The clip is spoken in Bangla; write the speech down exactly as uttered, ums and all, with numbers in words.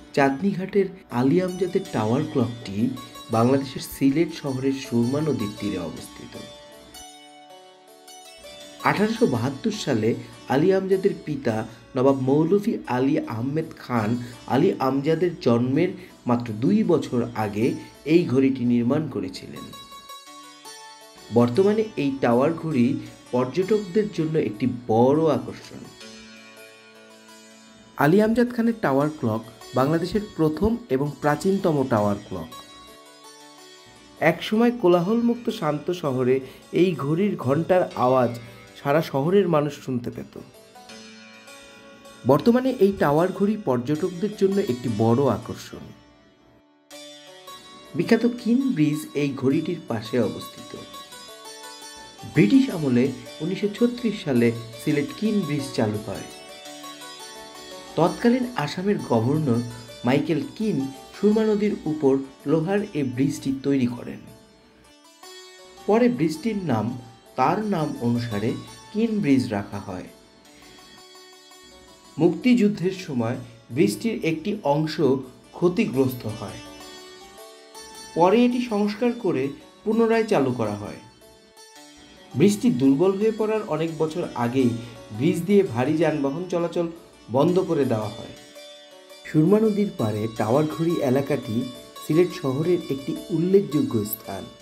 চাঁদনীঘাটের আলী আমজাদের টাওয়ার ক্লকটি বাংলাদেশের সিলেট শহরের সুরমা নদীর তীরে অবস্থিত। আঠারোশো বাহাত্তর সালে আলী আমজাদের পিতা নবাব মৌলভী আলী আহমেদ খান আলী আমজাদের জন্মের মাত্র দুই বছর আগে এই ঘড়িটি নির্মাণ করেছিলেন। বর্তমানে এই টাওয়ার ঘড়ি পর্যটকদের জন্য একটি বড় আকর্ষণ। আলী আমজাদ খানের টাওয়ার ক্লক বাংলাদেশের প্রথম এবং প্রাচীনতম টাওয়ার ক্লক। একসময় কোলাহলমুক্ত শান্ত শহরে এই ঘড়ির ঘণ্টার আওয়াজ সারা শহরের মানুষ শুনতে পেত। বর্তমানে এই টাওয়ার ঘড়ি পর্যটকদের জন্য একটি বড় আকর্ষণ। বিখ্যাত কিন ব্রিজ এই ঘড়িটির পাশে অবস্থিত। ব্রিটিশ আমলে উনিশশো ছত্রিশ সালে সিলেট কিন ব্রিজ চালু হয়। তৎকালীন আসামের গভর্নর মাইকেল কিন সুরমা নদীর উপর লোহার এই ব্রিজটি তৈরি করেন। পরে ব্রিজটির নাম তার নাম অনুসারে কিন ব্রিজ রাখা হয়। মুক্তিযুদ্ধের সময় ব্রিজটির একটি অংশ ক্ষতিগ্রস্ত হয়। পরে এটি সংস্কার করে পুনরায় চালু করা হয়। ব্রিজটি দুর্বল হয়ে পড়ার অনেক বছর আগেই ব্রিজ দিয়ে ভারী যানবাহন চলাচল বন্ধ করে দেওয়া হয়। সুরমা নদীর পাড়ে টাওয়ার ঘড়ি এলাকাটি সিলেট শহরের একটি উল্লেখযোগ্য স্থান।